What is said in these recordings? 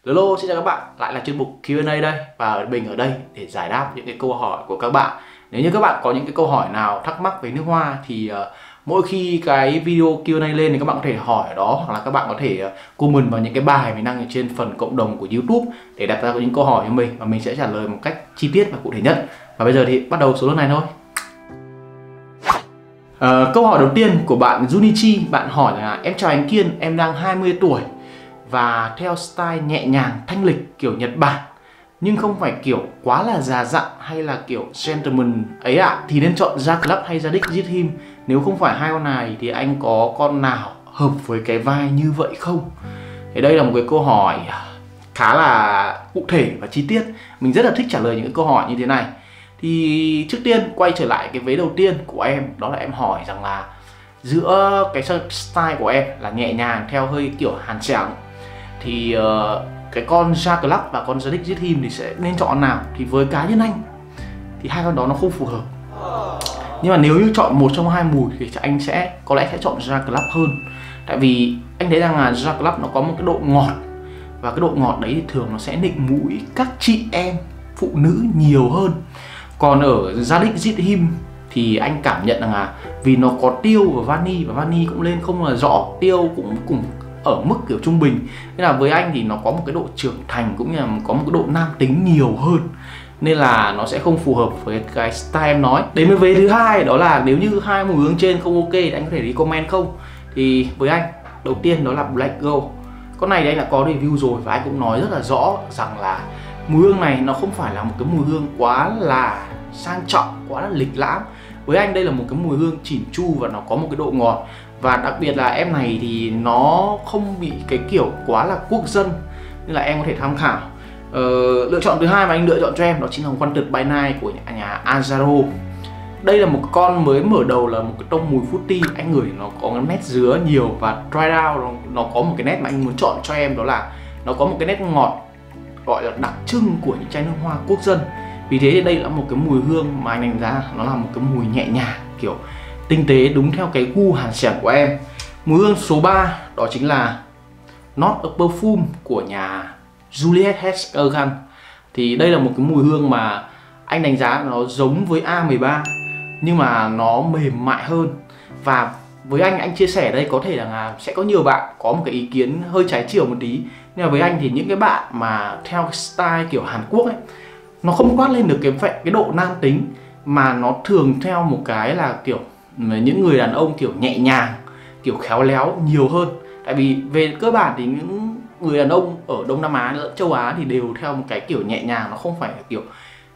Hello, xin chào các bạn, lại là chuyên mục Q&A đây. Và mình ở đây để giải đáp những cái câu hỏi của các bạn. Nếu như các bạn có những cái câu hỏi nào thắc mắc về nước hoa thì mỗi khi cái video Q&A lên thì các bạn có thể hỏi ở đó, hoặc là các bạn có thể comment vào những cái bài mình đăng ở trên phần cộng đồng của YouTube để đặt ra những câu hỏi cho mình và mình sẽ trả lời một cách chi tiết và cụ thể nhất. Và bây giờ thì bắt đầu số lần này thôi. Câu hỏi đầu tiên của bạn Junichi, bạn hỏi là: em chào anh Kiên, em đang 20 tuổi và theo style nhẹ nhàng thanh lịch kiểu Nhật Bản, nhưng không phải kiểu quá là già dặn hay là kiểu gentleman ấy ạ, thì nên chọn Da Club hay Zadig Zithim? Nếu không phải hai con này thì anh có con nào hợp với cái vai như vậy không? Thì đây là một cái câu hỏi khá là cụ thể và chi tiết. Mình rất là thích trả lời những cái câu hỏi như thế này. Thì trước tiên quay trở lại cái vế đầu tiên của em, đó là em hỏi rằng là giữa cái style của em là nhẹ nhàng theo hơi kiểu hàn trẻng thì cái con Da Club và con Zadig Zithim thì sẽ nên chọn nào? Thì với cá nhân anh thì hai con đó nó không phù hợp. Nhưng mà nếu như chọn một trong hai mùi thì anh có lẽ sẽ chọn Da Club hơn. Tại vì anh thấy rằng là Da Club nó có một cái độ ngọt, và cái độ ngọt đấy thì thường nó sẽ nịnh mũi các chị em phụ nữ nhiều hơn. Còn ở Zadig Zithim thì anh cảm nhận rằng là vì nó có tiêu và vani cũng lên không là rõ, tiêu cũng ở mức kiểu trung bình, nên là với anh thì nó có một cái độ trưởng thành cũng như là có một cái độ nam tính nhiều hơn, nên là nó sẽ không phù hợp với cái style em nói. Đến với vế thứ hai, đó là nếu như hai mùi hương trên không ok thì anh có thể đi comment không? Thì với anh, đầu tiên đó là Black Gold. Con này thì anh đã có review rồi và anh cũng nói rất là rõ rằng là mùi hương này nó không phải là một cái mùi hương quá là sang trọng, quá là lịch lãm. Với anh đây là một cái mùi hương chỉn chu và nó có một cái độ ngọt. Và đặc biệt là em này thì nó không bị cái kiểu quá là quốc dân, nên là em có thể tham khảo. Lựa chọn thứ hai mà anh lựa chọn cho em đó chính là Wanted by Night của nhà Azzaro. Đây là một con mới mở đầu, là một cái tông mùi fruity, anh ngửi nó có cái nét dứa nhiều và dry out, nó có một cái nét mà anh muốn chọn cho em, đó là nó có một cái nét ngọt gọi là đặc trưng của những chai nước hoa quốc dân. Vì thế thì đây là một cái mùi hương mà anh đánh giá nó là một cái mùi nhẹ nhàng, kiểu tinh tế, đúng theo cái gu hàn xẻng của em. Mùi hương số 3 đó chính là Not a Perfume của nhà Juliette Heskergan. Thì đây là một cái mùi hương mà anh đánh giá nó giống với A13 nhưng mà nó mềm mại hơn. Và với anh chia sẻ đây, có thể là sẽ có nhiều bạn có một cái ý kiến hơi trái chiều một tí, nhưng mà với anh thì những cái bạn mà theo cái style kiểu Hàn Quốc ấy, nó không toát lên được cái độ nam tính, mà nó thường theo một cái là kiểu những người đàn ông kiểu nhẹ nhàng, kiểu khéo léo nhiều hơn. Tại vì về cơ bản thì những người đàn ông ở Đông Nam Á lẫn châu Á thì đều theo một cái kiểu nhẹ nhàng, nó không phải là kiểu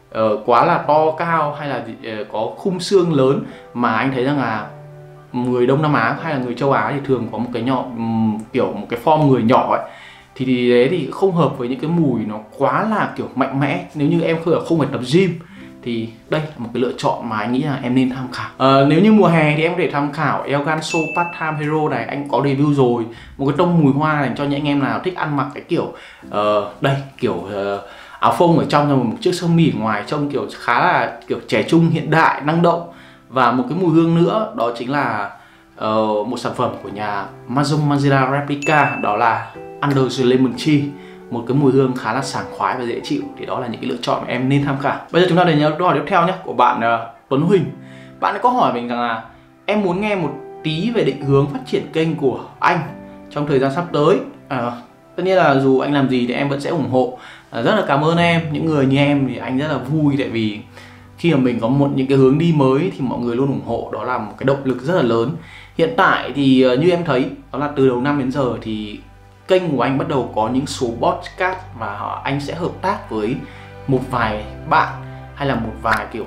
quá là to cao hay là có khung xương lớn. Mà anh thấy rằng là người Đông Nam Á hay là người châu Á thì thường có một cái nhỏ, kiểu một cái form người nhỏ ấy, thì đấy thì không hợp với những cái mùi nó quá là kiểu mạnh mẽ. Nếu như em không phải tập gym thì đây là một cái lựa chọn mà anh nghĩ là em nên tham khảo. Nếu như mùa hè thì em có thể tham khảo Elganso Part-Time Hero này, anh có review rồi. Một cái tông mùi hoa dành cho những anh em nào thích ăn mặc cái kiểu đây kiểu áo phông ở trong rồi một chiếc sơ mi ở ngoài, trông kiểu khá là kiểu trẻ trung, hiện đại, năng động. Và một cái mùi hương nữa đó chính là một sản phẩm của nhà Maison Margiela Replica, đó là Under the Lemon Tree, một cái mùi hương khá là sảng khoái và dễ chịu. Thì đó là những cái lựa chọn mà em nên tham khảo. Bây giờ chúng ta đến câu hỏi tiếp theo nhé, của bạn Tuấn Huỳnh. Bạn ấy có hỏi mình rằng là em muốn nghe một tí về định hướng phát triển kênh của anh trong thời gian sắp tới. Tất nhiên là dù anh làm gì thì em vẫn sẽ ủng hộ. Rất là cảm ơn em, những người như em thì anh rất là vui, tại vì khi mà mình có những cái hướng đi mới thì mọi người luôn ủng hộ, đó là một cái động lực rất là lớn. Hiện tại thì như em thấy, đó là từ đầu năm đến giờ thì kênh của anh bắt đầu có những số podcast và anh sẽ hợp tác với một vài bạn hay là một vài kiểu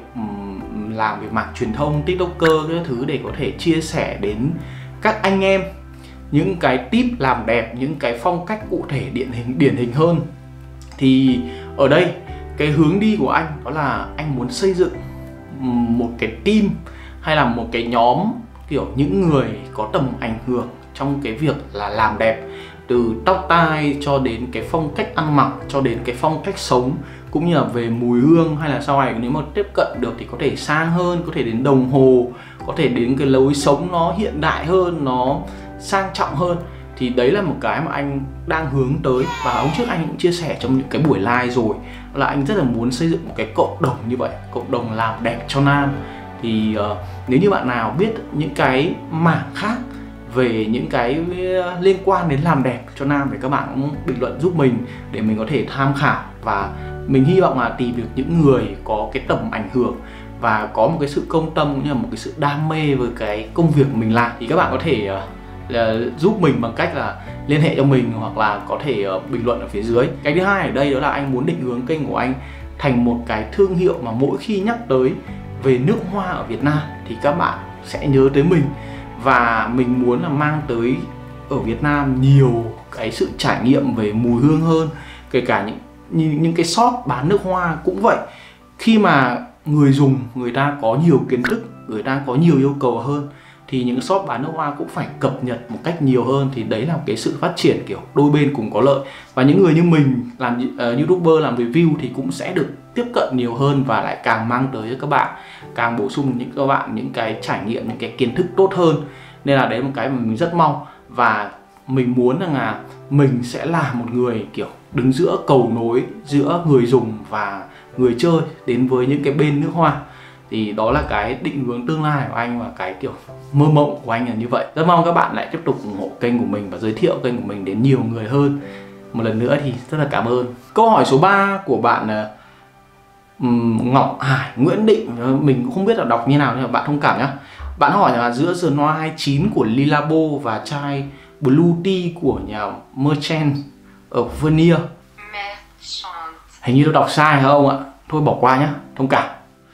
làm về mảng truyền thông, tiktoker các thứ, để có thể chia sẻ đến các anh em những cái tip làm đẹp, những cái phong cách cụ thể điển hình hơn. Thì ở đây cái hướng đi của anh đó là anh muốn xây dựng một cái team hay là một cái nhóm kiểu những người có tầm ảnh hưởng trong cái việc là làm đẹp, từ tóc tai cho đến cái phong cách ăn mặc, cho đến cái phong cách sống, cũng như là về mùi hương, hay là sau này nếu mà tiếp cận được thì có thể sang hơn, có thể đến đồng hồ, có thể đến cái lối sống nó hiện đại hơn, nó sang trọng hơn. Thì đấy là một cái mà anh đang hướng tới, và hôm trước anh cũng chia sẻ trong những cái buổi live rồi, là anh rất là muốn xây dựng một cái cộng đồng như vậy, cộng đồng làm đẹp cho nam. Thì nếu như bạn nào biết những cái mảng khác về những cái liên quan đến làm đẹp cho nam thì các bạn cũng bình luận giúp mình để mình có thể tham khảo, và mình hy vọng là tìm được những người có cái tầm ảnh hưởng và có một cái sự công tâm cũng như là một cái sự đam mê với cái công việc mình làm. Thì các bạn có thể giúp mình bằng cách là liên hệ cho mình, hoặc là có thể bình luận ở phía dưới. Cái thứ hai ở đây đó là anh muốn định hướng kênh của anh thành một cái thương hiệu mà mỗi khi nhắc tới về nước hoa ở Việt Nam thì các bạn sẽ nhớ tới mình. Và mình muốn là mang tới ở Việt Nam nhiều cái sự trải nghiệm về mùi hương hơn. Kể cả những cái shop bán nước hoa cũng vậy. Khi mà người dùng, người ta có nhiều kiến thức, người ta có nhiều yêu cầu hơn, thì những shop bán nước hoa cũng phải cập nhật một cách nhiều hơn. Thì đấy là một cái sự phát triển kiểu đôi bên cùng có lợi. Và những người như mình làm YouTuber, làm review thì cũng sẽ được tiếp cận nhiều hơn, và lại càng mang tới cho các bạn, càng bổ sung các bạn những cái trải nghiệm, những cái kiến thức tốt hơn. Nên là đấy là một cái mà mình rất mong. Và mình muốn rằng là mình sẽ là một người kiểu đứng giữa cầu nối giữa người dùng và người chơi đến với những cái bên nước hoa. Thì đó là cái định hướng tương lai của anh và cái kiểu mơ mộng của anh là như vậy. Rất mong các bạn lại tiếp tục ủng hộ kênh của mình và giới thiệu kênh của mình đến nhiều người hơn. Một lần nữa thì rất là cảm ơn. Câu hỏi số 3 của bạn Ngọc Hải Nguyễn Định, mình cũng không biết là đọc như nào nhưng mà bạn thông cảm nhá. Bạn hỏi là giữa The Noir 29 của Lilabo và chai Blue Tea của nhà Merchant ở Vernier. Hình như tôi đọc sai hả ông ạ? Thôi bỏ qua nhá, thông cảm.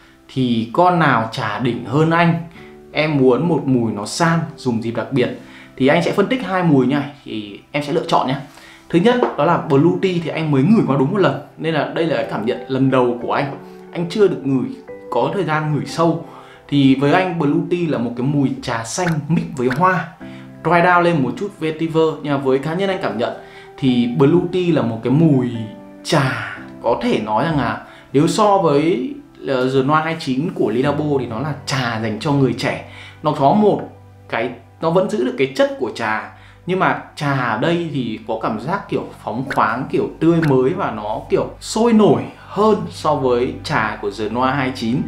Thì con nào trả đỉnh hơn anh? Em muốn một mùi nó sang, dùng dịp đặc biệt. Thì anh sẽ phân tích hai mùi nha, thì em sẽ lựa chọn nhé. Thứ nhất đó là Blue Tea thì anh mới ngửi qua đúng một lần, nên là đây là cái cảm nhận lần đầu của anh. Anh chưa được ngửi, có thời gian ngửi sâu. Thì với anh Blue Tea là một cái mùi trà xanh mix với hoa, dry down lên một chút vetiver. Nhưng mà với cá nhân anh cảm nhận thì Blue Tea là một cái mùi trà, có thể nói rằng là nếu so với The Noir 29 của Lilabo thì nó là trà dành cho người trẻ. Nó có một cái, nó vẫn giữ được cái chất của trà, nhưng mà trà ở đây thì có cảm giác kiểu phóng khoáng, kiểu tươi mới, và nó kiểu sôi nổi hơn so với trà của The Noir 29.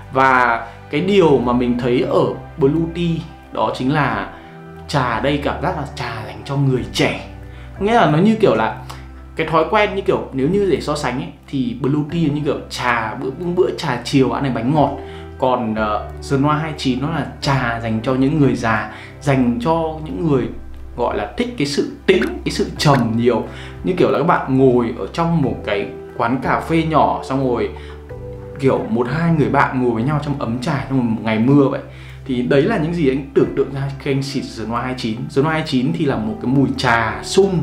Và cái điều mà mình thấy ở Blue Tea đó chính là trà ở đây cảm giác là trà dành cho người trẻ. Nghĩa là nó như kiểu là cái thói quen, như kiểu nếu như để so sánh ấy, thì Blue Tea như kiểu trà bữa trà chiều ăn này bánh ngọt. Còn The Noir 29 nó là trà dành cho những người già, dành cho những người gọi là thích cái sự tĩnh, cái sự trầm nhiều. Như kiểu là các bạn ngồi ở trong một cái quán cà phê nhỏ, xong rồi kiểu một hai người bạn ngồi với nhau trong ấm trà trong một ngày mưa vậy. Thì đấy là những gì anh tưởng tượng ra khi anh xịt The Noir 29. The Noir 29 thì là một cái mùi trà sung,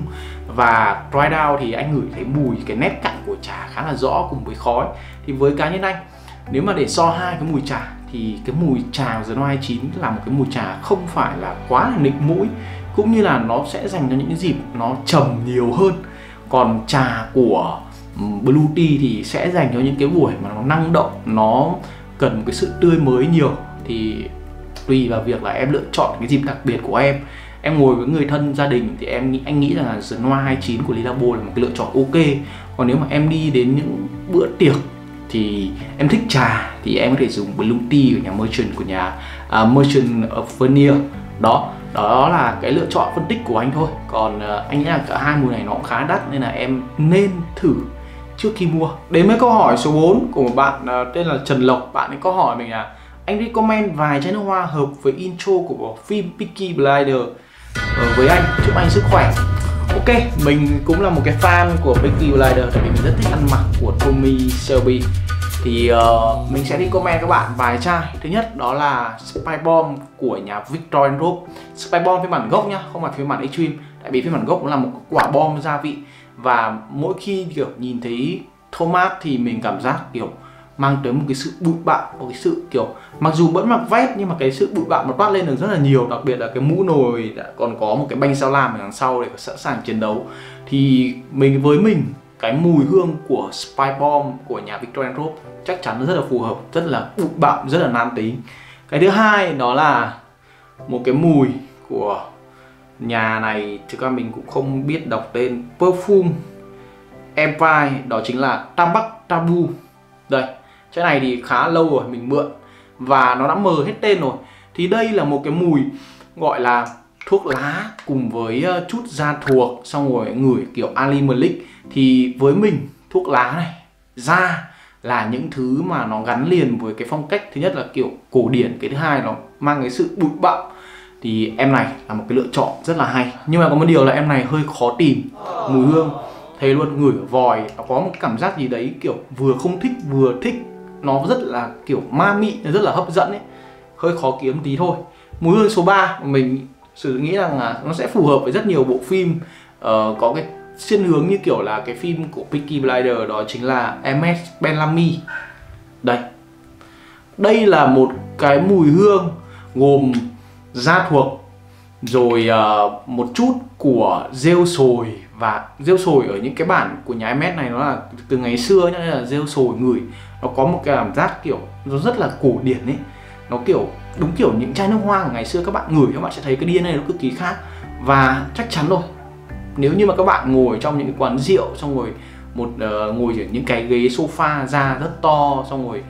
và dry down thì anh ngửi thấy mùi, cái nét cặn của trà khá là rõ cùng với khói. Thì với cá nhân anh, nếu mà để so hai cái mùi trà thì cái mùi trà của The Noir 29 là một cái mùi trà không phải là quá là nịnh mũi, cũng như là nó sẽ dành cho những cái dịp nó trầm nhiều hơn. Còn trà của Blue Tea thì sẽ dành cho những cái buổi mà nó năng động, nó cần một cái sự tươi mới nhiều. Thì tùy vào việc là em lựa chọn cái dịp đặc biệt của em. Em ngồi với người thân, gia đình thì anh nghĩ rằng là The Noir 29 của Lilabo là một cái lựa chọn ok. Còn nếu mà em đi đến những bữa tiệc thì em thích trà thì em có thể dùng Blue Tea của nhà Merchant, của nhà Merchant of Vernier. Đó là cái lựa chọn phân tích của anh thôi. Còn anh nghĩ là cả hai mùi này nó cũng khá đắt, nên là em nên thử trước khi mua. Đến với câu hỏi số 4 của một bạn tên là Trần Lộc. Bạn ấy có hỏi mình là anh recommend vài chai nước hoa hợp với intro của phim Peaky Blinders với anh, chúc anh sức khỏe. Ok, mình cũng là một cái fan của Peaky Blinders, tại vì mình rất thích ăn mặc của Tommy Shelby. Thì mình sẽ recommend các bạn vài chai. Thứ nhất đó là Spy Bomb của nhà Viktor & Rolf. Spy Bomb phiên bản gốc nhá, không phải phiên bản Extreme. Tại vì phiên bản gốc cũng là một quả bom gia vị. Và mỗi khi kiểu nhìn thấy Thomas thì mình cảm giác kiểu mang tới một cái sự bụi bặm, một cái sự kiểu mặc dù vẫn mặc vest nhưng mà cái sự bụi bặm nó toát lên được rất là nhiều. Đặc biệt là cái mũ nồi còn có một cái banh sao lam ở đằng sau để sẵn sàng chiến đấu. Thì với mình cái mùi hương của Spy Bomb của nhà Viktor & Rolf chắc chắn rất là phù hợp, rất là bụi bặm, rất là nam tính. Cái thứ hai đó là một cái mùi của Nhà này thực ra mình cũng không biết đọc tên. Perfume Empire, đó chính là Tabac Tabu. Đây, cái này thì khá lâu rồi mình mượn và nó đã mờ hết tên rồi. Thì đây là một cái mùi gọi là thuốc lá cùng với chút da thuộc, xong rồi ngửi kiểu animalic. Thì với mình, thuốc lá này, da là những thứ mà nó gắn liền với cái phong cách. Thứ nhất là kiểu cổ điển, cái thứ hai nó mang cái sự bụi bặm. Thì em này là một cái lựa chọn rất là hay. Nhưng mà có một điều là em này hơi khó tìm mùi hương. Thầy luôn ngửi ở vòi, nó có một cảm giác gì đấy kiểu vừa không thích vừa thích. Nó rất là kiểu ma mị, rất là hấp dẫn ấy. Hơi khó kiếm tí thôi. Mùi hương số 3 mình nghĩ rằng là nó sẽ phù hợp với rất nhiều bộ phim có cái xuyên hướng như kiểu là cái phim của Peaky Blinders, đó chính là Emmett Bellamy. Đây là một cái mùi hương gồm da thuộc, rồi một chút của rêu sồi. Và rêu sồi ở những cái bản của nhà Emmett này nó là từ ngày xưa nhá, nên là rêu sồi ngửi nó có một cái cảm giác kiểu nó rất là cổ điển ấy. Nó kiểu đúng kiểu những chai nước hoa của ngày xưa, các bạn ngửi các bạn sẽ thấy cái DNA này nó cực kỳ khác. Và chắc chắn rồi, nếu như mà các bạn ngồi trong những cái quán rượu, xong rồi ngồi ở những cái ghế sofa da rất to, xong rồi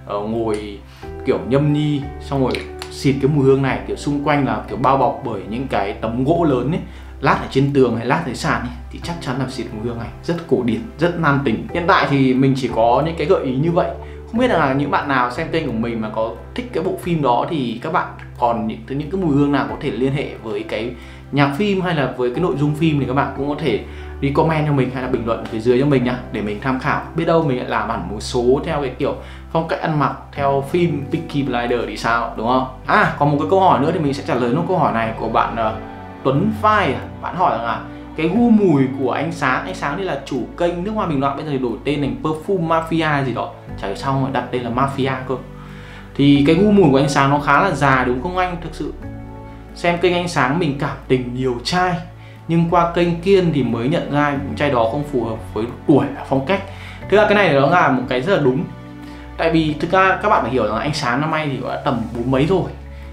ngồi kiểu nhâm nhi, xong rồi xịt cái mùi hương này, kiểu xung quanh là kiểu bao bọc bởi những cái tấm gỗ lớn ấy, lát ở trên tường hay lát dưới sàn ấy, thì chắc chắn là xịt mùi hương này rất cổ điển, rất nam tính. Hiện tại thì mình chỉ có những cái gợi ý như vậy. Không biết là những bạn nào xem kênh của mình mà có thích cái bộ phim đó thì các bạn còn những cái mùi hương nào có thể liên hệ với cái nhạc phim hay là với cái nội dung phim thì các bạn cũng có thể comment cho mình hay là bình luận phía dưới cho mình nhá, để mình tham khảo. Biết đâu mình lại làm hẳn một số theo cái kiểu phong cách ăn mặc theo phim Peaky Blinders thì sao, đúng không? Còn một cái câu hỏi nữa thì mình sẽ trả lời nốt câu hỏi này của bạn Tuấn Phai. Bạn hỏi rằng là cái gu mùi của anh Sáng thì là chủ kênh nước hoa bình loạn, bây giờ thì đổi tên thành Perfume Mafia gì đó, chả hiểu sao mà đặt tên là Mafia cơ. Thì cái gu mùi của anh Sáng nó khá là già đúng không anh? Thực sự xem kênh anh Sáng mình cảm tình nhiều chai, nhưng qua kênh Kiên thì mới nhận ra những chai đó không phù hợp với tuổi và phong cách. Thực ra cái này nó là một cái rất là đúng. Tại vì thực ra các bạn phải hiểu rằng anh Sáng năm nay thì đã tầm 40 mấy rồi.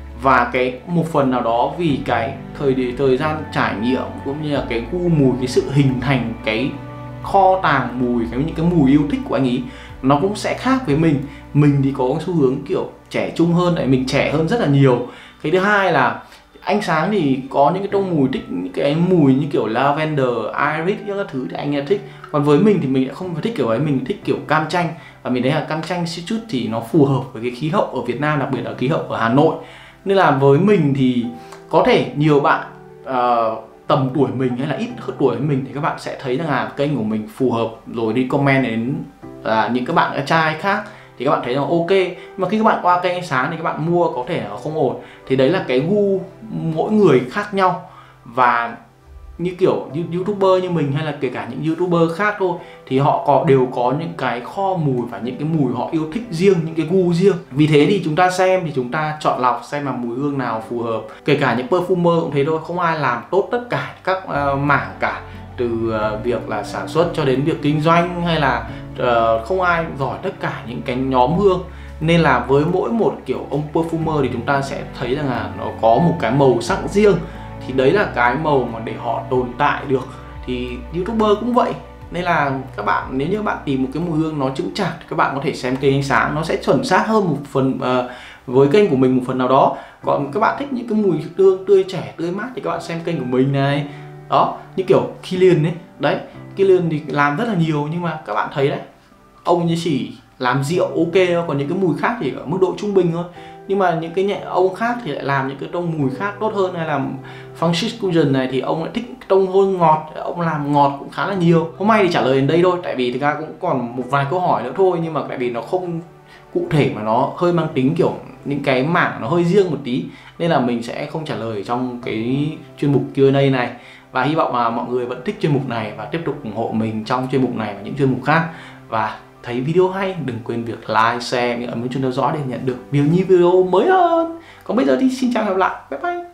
Và cái một phần nào đó vì cái thời gian trải nghiệm cũng như là cái gu mùi, cái sự hình thành cái kho tàng mùi, những cái mùi yêu thích của anh ý nó cũng sẽ khác với mình. Mình thì có xu hướng kiểu trẻ trung hơn, tại mình trẻ hơn rất là nhiều. Cái thứ hai là anh Sáng thì có những cái tông mùi thích những cái mùi như kiểu lavender, iris những các thứ thì anh ấy thích. Còn với mình thì mình lại không thích kiểu ấy, mình thích kiểu cam chanh. Và mình thấy là cam chanh citrus thì nó phù hợp với cái khí hậu ở Việt Nam, đặc biệt là khí hậu ở Hà Nội. Nên là với mình thì có thể nhiều bạn tầm tuổi mình hay là ít hơn tuổi với mình thì các bạn sẽ thấy rằng là kênh của mình phù hợp, rồi đi comment đến những các bạn trai khác thì các bạn thấy rằng ok. Mà khi các bạn qua kênh anh Sáng thì các bạn mua có thể là không ổn. Thì đấy là cái gu mỗi người khác nhau. Và như kiểu YouTuber như mình hay là kể cả những YouTuber khác thôi thì họ đều có những cái kho mùi và những cái mùi họ yêu thích riêng, những cái gu riêng. Vì thế thì chúng ta xem thì chúng ta chọn lọc xem là mùi hương nào phù hợp. Kể cả những perfumer cũng thế thôi, không ai làm tốt tất cả các mảng cả, từ việc là sản xuất cho đến việc kinh doanh, hay là không ai giỏi tất cả những cái nhóm hương. Nên là với mỗi một kiểu ông perfumer thì chúng ta sẽ thấy rằng là nó có một cái màu sắc riêng. Thì đấy là cái màu mà để họ tồn tại được. Thì YouTuber cũng vậy. Nên là các bạn, nếu như bạn tìm một cái mùi hương nó chững chạc thì các bạn có thể xem kênh anh Sáng, nó sẽ chuẩn xác hơn một phần với kênh của mình một phần nào đó. Còn các bạn thích những cái mùi hương tươi trẻ, tươi mát thì các bạn xem kênh của mình này. Đó, như kiểu Kilian ấy. Đấy, Kilian thì làm rất là nhiều, nhưng mà các bạn thấy đấy, ông như chỉ làm rượu ok thôi, còn những cái mùi khác thì ở mức độ trung bình thôi. Nhưng mà những cái ông khác thì lại làm những cái tông mùi khác tốt hơn. Hay là Francis Cusion này thì ông lại thích tông hương ngọt, ông làm ngọt cũng khá là nhiều. Hôm nay thì trả lời đến đây thôi, tại vì thực ra cũng còn một vài câu hỏi nữa thôi, nhưng mà tại vì nó không cụ thể mà nó hơi mang tính kiểu những cái mảng nó hơi riêng một tí, nên là mình sẽ không trả lời trong cái chuyên mục Q&A này. Và hy vọng là mọi người vẫn thích chuyên mục này và tiếp tục ủng hộ mình trong chuyên mục này và những chuyên mục khác. Và thấy video hay đừng quên việc like, share, ấn chuông theo dõi để nhận được nhiều video mới hơn. Còn bây giờ thì xin chào và hẹn gặp lại. Bye bye.